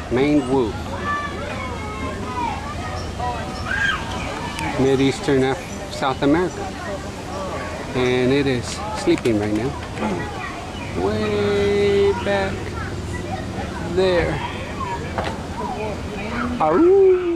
Maned wolf. Mid-Eastern South America. And it is sleeping right now. Way back there. Aroo!